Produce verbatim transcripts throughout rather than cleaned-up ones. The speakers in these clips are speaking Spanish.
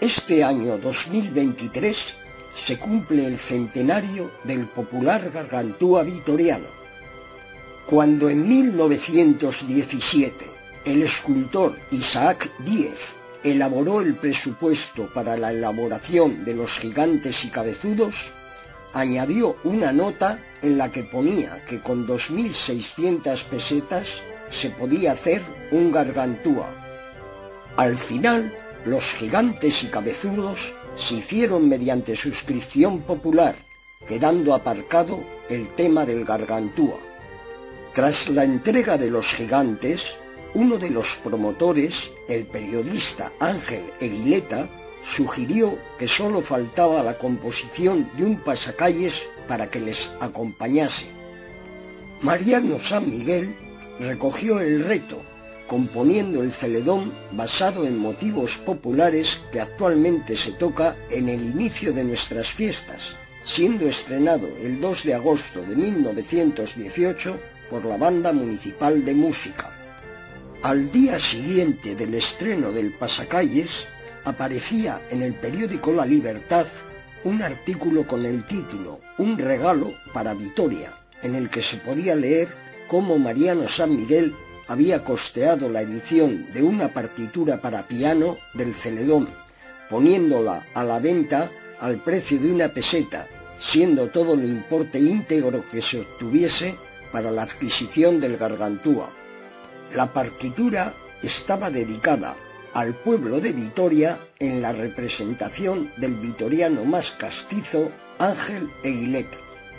Este año dos mil veintitrés se cumple el centenario del popular Gargantúa vitoriano. Cuando en mil novecientos diecisiete el escultor Isaac Díez elaboró el presupuesto para la elaboración de los gigantes y cabezudos, añadió una nota en la que ponía que con dos mil seiscientas pesetas se podía hacer un Gargantúa. Al final, los gigantes y cabezudos se hicieron mediante suscripción popular, quedando aparcado el tema del Gargantúa. Tras la entrega de los gigantes, uno de los promotores, el periodista Ángel Eguileta, sugirió que sólo faltaba la composición de un pasacalles para que les acompañase. Mariano San Miguel recogió el reto, componiendo el celedón basado en motivos populares que actualmente se toca en el inicio de nuestras fiestas, siendo estrenado el dos de agosto de mil novecientos dieciocho por la Banda Municipal de Música. Al día siguiente del estreno del pasacalles, aparecía en el periódico La Libertad un artículo con el título «Un regalo para Vitoria», en el que se podía leer cómo Mariano San Miguel había costeado la edición de una partitura para piano del celedón, poniéndola a la venta al precio de una peseta, siendo todo el importe íntegro que se obtuviese para la adquisición del Gargantúa. La partitura estaba dedicada al pueblo de Vitoria en la representación del vitoriano más castizo Ángel Eguileta.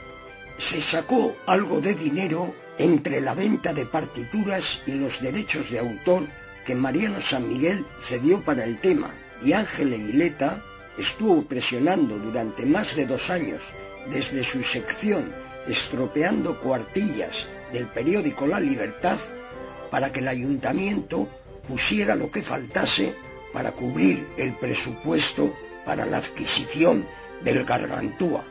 Se sacó algo de dinero entre la venta de partituras y los derechos de autor que Mariano San Miguel cedió para el tema, y Ángel Eguileta estuvo presionando durante más de dos años desde su sección Estropeando Cuartillas del periódico La Libertad para que el ayuntamiento pusiera lo que faltase para cubrir el presupuesto para la adquisición del Gargantúa.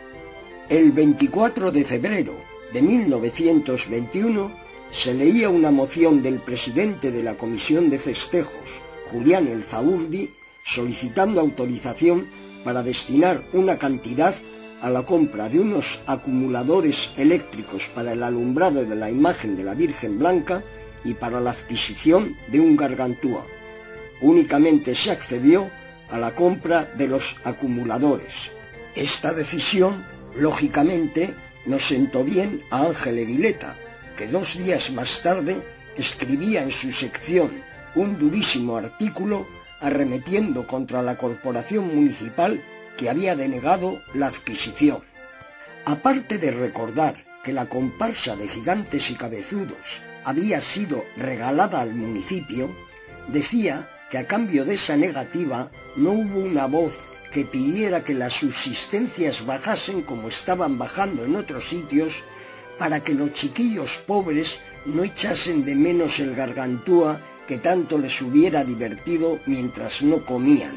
El veinticuatro de febrero de mil novecientos veintiuno se leía una moción del presidente de la Comisión de Festejos, Julián Elzaurdi, solicitando autorización para destinar una cantidad a la compra de unos acumuladores eléctricos para el alumbrado de la imagen de la Virgen Blanca y para la adquisición de un Gargantúa. Únicamente se accedió a la compra de los acumuladores. Esta decisión, lógicamente, no sentó bien a Ángel Eguileta, que dos días más tarde escribía en su sección un durísimo artículo arremetiendo contra la corporación municipal que había denegado la adquisición. Aparte de recordar que la comparsa de gigantes y cabezudos había sido regalada al municipio, decía que a cambio de esa negativa no hubo una voz que pidiera que las subsistencias bajasen como estaban bajando en otros sitios, para que los chiquillos pobres no echasen de menos el Gargantúa que tanto les hubiera divertido mientras no comían.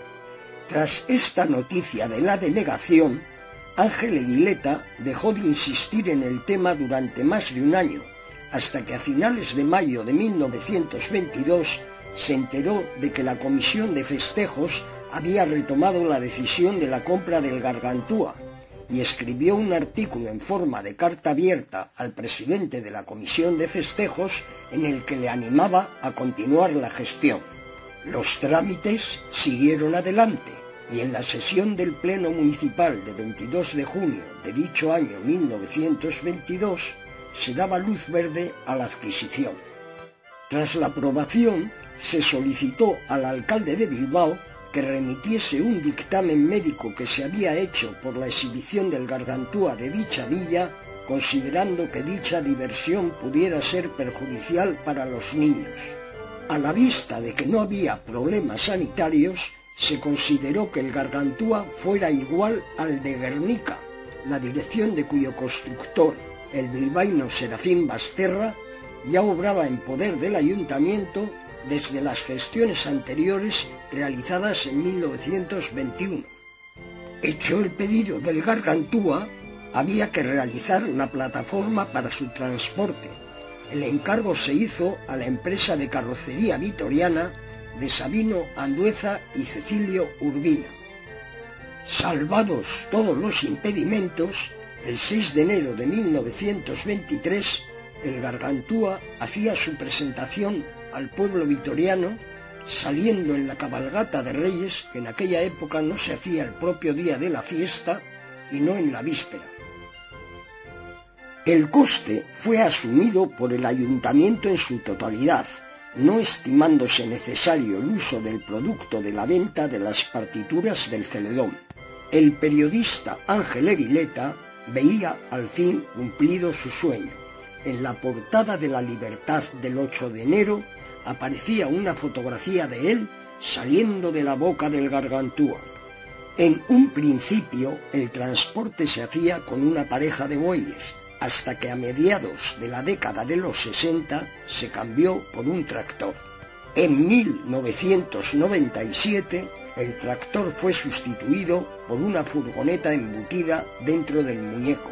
Tras esta noticia de la denegación, Ángel Eguileta dejó de insistir en el tema durante más de un año, hasta que a finales de mayo de mil novecientos veintidós se enteró de que la Comisión de Festejos había retomado la decisión de la compra del Gargantúa y escribió un artículo en forma de carta abierta al presidente de la Comisión de Festejos en el que le animaba a continuar la gestión. Los trámites siguieron adelante y en la sesión del Pleno Municipal de veintidós de junio de dicho año mil novecientos veintidós se daba luz verde a la adquisición. Tras la aprobación, se solicitó al alcalde de Bilbao que remitiese un dictamen médico que se había hecho por la exhibición del Gargantúa de dicha villa, considerando que dicha diversión pudiera ser perjudicial para los niños. A la vista de que no había problemas sanitarios, se consideró que el Gargantúa fuera igual al de Guernica, la dirección de cuyo constructor, el bilbaíno Serafín Basterra, ya obraba en poder del ayuntamiento desde las gestiones anteriores realizadas en mil novecientos veintiuno. Hecho el pedido del Gargantúa, había que realizar la plataforma para su transporte. El encargo se hizo a la empresa de carrocería vitoriana de Sabino Andueza y Cecilio Urbina. Salvados todos los impedimentos, el seis de enero de mil novecientos veintitrés, el Gargantúa hacía su presentación al pueblo vitoriano, saliendo en la cabalgata de Reyes, que en aquella época no se hacía el propio día de la fiesta y no en la víspera. El coste fue asumido por el ayuntamiento en su totalidad, no estimándose necesario el uso del producto de la venta de las partituras del Celedón. El periodista Ángel Eguileta veía al fin cumplido su sueño. En la portada de La Libertad del ocho de enero aparecía una fotografía de él saliendo de la boca del Gargantúa. En un principio el transporte se hacía con una pareja de bueyes, hasta que a mediados de la década de los sesenta se cambió por un tractor. En mil novecientos noventa y siete el tractor fue sustituido por una furgoneta embutida dentro del muñeco.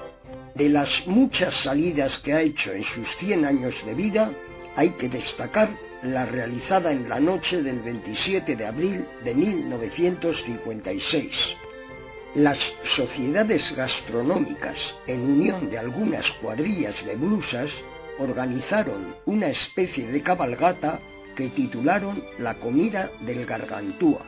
De las muchas salidas que ha hecho en sus cien años de vida, hay que destacar la realizada en la noche del veintisiete de abril de mil novecientos cincuenta y seis. Las sociedades gastronómicas, en unión de algunas cuadrillas de blusas, organizaron una especie de cabalgata que titularon La comida del Gargantúa.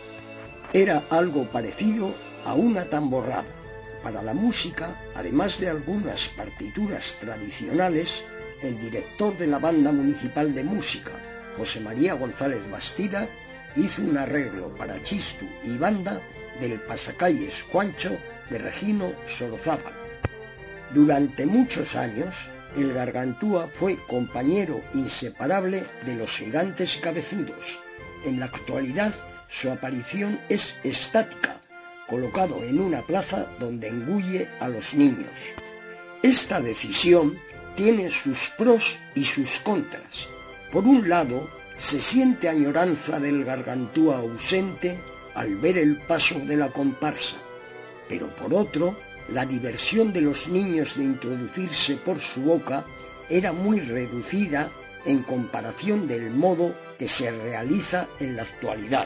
Era algo parecido a una tamborrada. Para la música, además de algunas partituras tradicionales, el director de la Banda Municipal de Música, José María González Bastida, hizo un arreglo para chistu y banda del pasacalles Juancho de Regino Sorozábal. Durante muchos años, el Gargantúa fue compañero inseparable de los Gigantes Cabezudos. En la actualidad, su aparición es estática, colocado en una plaza donde engulle a los niños. Esta decisión tiene sus pros y sus contras. Por un lado, se siente añoranza del Gargantúa ausente al ver el paso de la comparsa, pero por otro, la diversión de los niños de introducirse por su boca era muy reducida en comparación del modo que se realiza en la actualidad.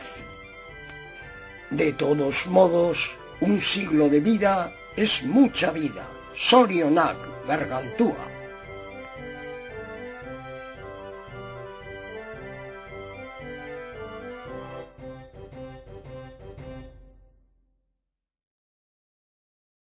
De todos modos, un siglo de vida es mucha vida. Sorionak, Gargantúa.